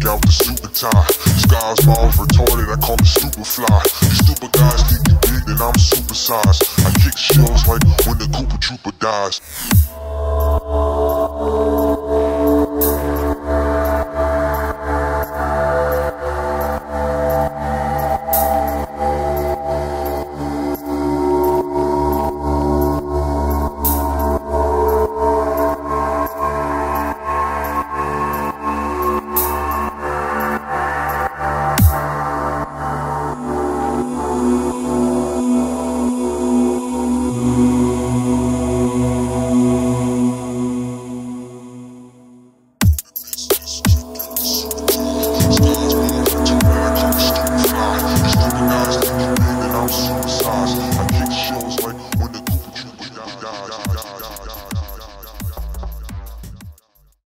out the suit and tie. Skies miles retarded, I call it stupid fly. You stupid guys think you big, then I'm supersized. I kick shells like when the Cooper Trooper dies.